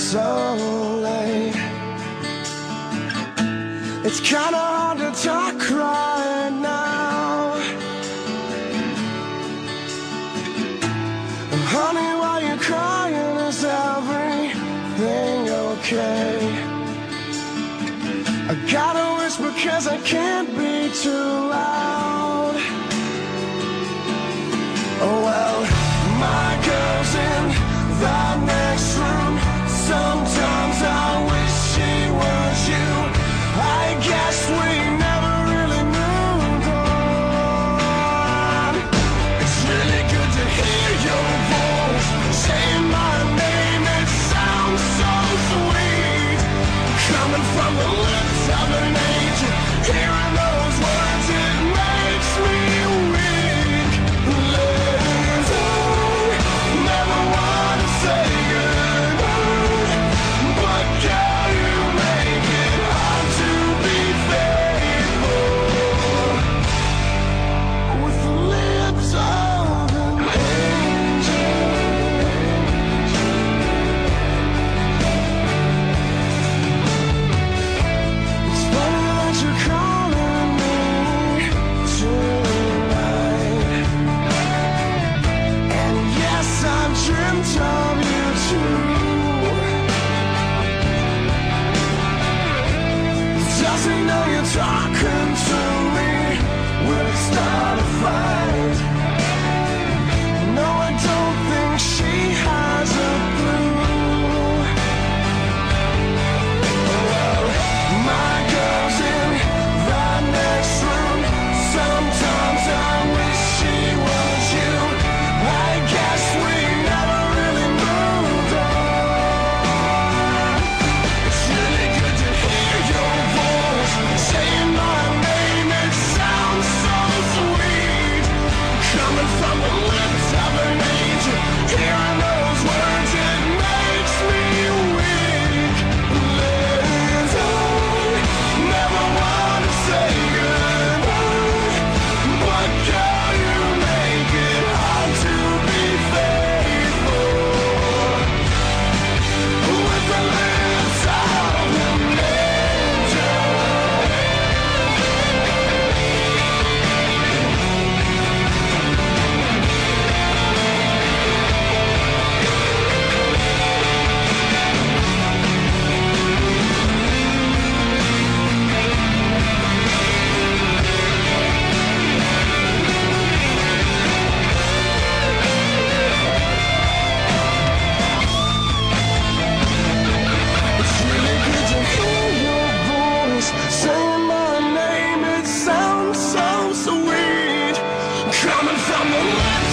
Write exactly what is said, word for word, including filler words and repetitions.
so late. It's kinda hard to talk right now. Honey, why you crying? Is everything okay? I gotta whisper 'cause I can't be too loud. Oh well, my girl's in the next room. Sometimes I wish she was you. I guess we never really moved on. It's really good to hear your voice saying my name. It sounds so sweet, coming from the lips of an angel. Hearing those words, it makes me weak. Liz, I never want to say goodbye, but girl, you make it hard to be faithful with the lips of an angel. It's funny that you're calling me tonight, and yes, I've dreamt of you too. Does he know you're talking to me? Will it start a fight? No, I don't think she has a clue. Well, my girl's in the next room. Sometimes I wish she was you. I guess we never really moved on. It's really good to hear your voice saying my name. It sounds so sweet, coming from the lips of an angel. Hearing those words, it makes me weak. Liz, I never want to say goodbye, but girl, you make it hard to be faithful with the lips of an angel. It's really good to hear your voice saying my name. It sounds so sweet, coming from the lips